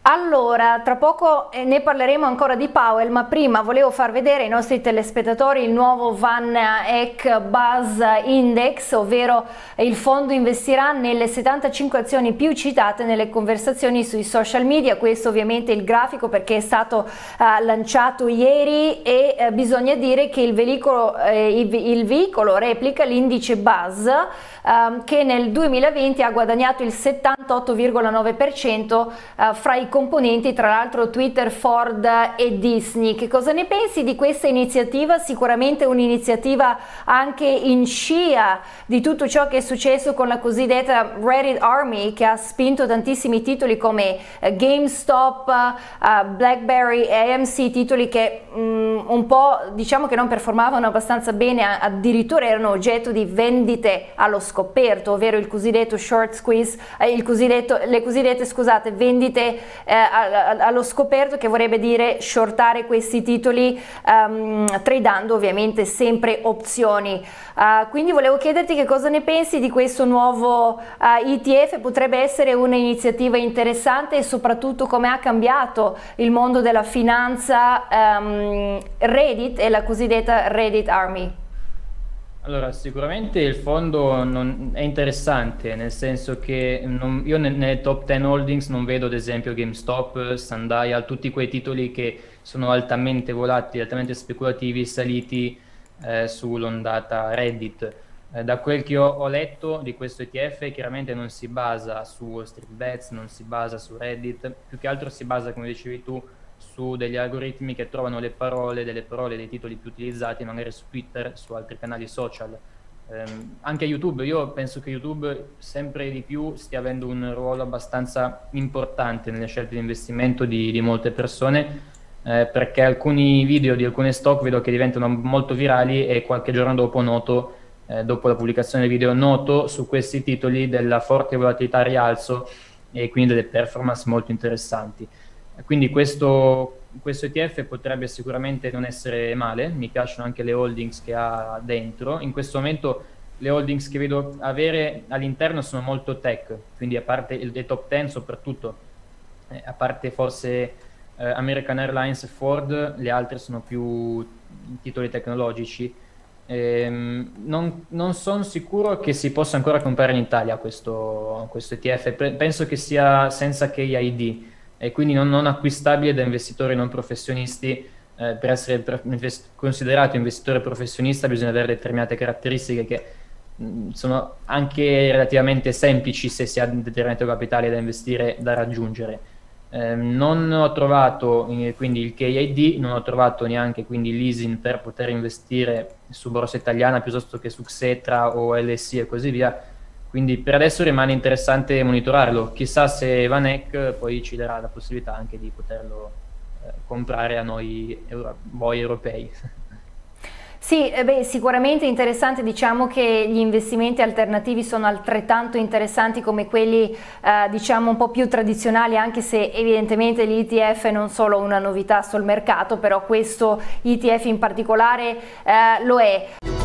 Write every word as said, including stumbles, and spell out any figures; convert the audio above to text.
Allora, tra poco eh, ne parleremo ancora di Powell, ma prima volevo far vedere ai nostri telespettatori il nuovo Van Eck Buzz Index, ovvero il fondo investirà nelle settantacinque azioni più citate nelle conversazioni sui social media. Questo ovviamente è il grafico perché è stato eh, lanciato ieri e eh, bisogna dire che il veicolo, eh, il, il veicolo replica l'indice Buzz eh, che nel duemilaventi ha guadagnato il settantotto virgola nove per cento eh, fra i componenti, tra l'altro Twitter, Ford e Disney. Che cosa ne pensi di questa iniziativa? Sicuramente un'iniziativa anche in scia di tutto ciò che è successo con la cosiddetta Reddit Army, che ha spinto tantissimi titoli come GameStop, uh, BlackBerry e A M C, titoli che um, un po' diciamo che non performavano abbastanza bene, addirittura erano oggetto di vendite allo scoperto, ovvero il cosiddetto short squeeze, eh, il cosiddetto, le cosiddette scusate vendite Eh, allo scoperto, che vorrebbe dire shortare questi titoli um, tradando ovviamente sempre opzioni. Uh, quindi volevo chiederti che cosa ne pensi di questo nuovo uh, E T F. Potrebbe essere un'iniziativa interessante e soprattutto come ha cambiato il mondo della finanza um, Reddit e la cosiddetta Reddit Army. Allora, sicuramente il fondo non, è interessante, nel senso che non, io nelle, nelle top dieci holdings non vedo ad esempio GameStop, Sundial, tutti quei titoli che sono altamente volatili, altamente speculativi, saliti eh, sull'ondata Reddit. Eh, da quel che ho, ho letto di questo E T F, chiaramente non si basa su Wall Street Bets, non si basa su Reddit, più che altro si basa, come dicevi tu, su degli algoritmi che trovano le parole, delle parole, dei titoli più utilizzati magari su Twitter, su altri canali social. Um, anche YouTube, io penso che YouTube sempre di più stia avendo un ruolo abbastanza importante nelle scelte di investimento di, di molte persone, eh, perché alcuni video di alcune stock vedo che diventano molto virali e qualche giorno dopo noto, eh, dopo la pubblicazione del video, noto su questi titoli della forte volatilità a rialzo e quindi delle performance molto interessanti. Quindi questo, questo E T F potrebbe sicuramente non essere male, mi piacciono anche le holdings che ha dentro. In questo momento le holdings che vedo avere all'interno sono molto tech, quindi a parte il dei top dieci soprattutto, eh, a parte forse eh, American Airlines e Ford, le altre sono più titoli tecnologici. Ehm, non, non sono sicuro che si possa ancora comprare in Italia questo, questo E T F, penso che sia senza K I D. E quindi non, non acquistabile da investitori non professionisti. Eh, per essere per, invest, considerato investitore professionista bisogna avere determinate caratteristiche che mh, sono anche relativamente semplici se si ha determinato capitale da investire, da raggiungere. Eh, non ho trovato eh, quindi il K I D, non ho trovato neanche quindi l'I S I N per poter investire su borsa italiana piuttosto che su Xetra o L S I e così via. Quindi per adesso rimane interessante monitorarlo, chissà se Van Eck poi ci darà la possibilità anche di poterlo eh, comprare a noi, euro, voi europei. Sì, eh beh, sicuramente interessante, diciamo che gli investimenti alternativi sono altrettanto interessanti come quelli eh, diciamo un po' più tradizionali, anche se evidentemente l'E T F non solo una novità sul mercato, però questo E T F in particolare eh, lo è.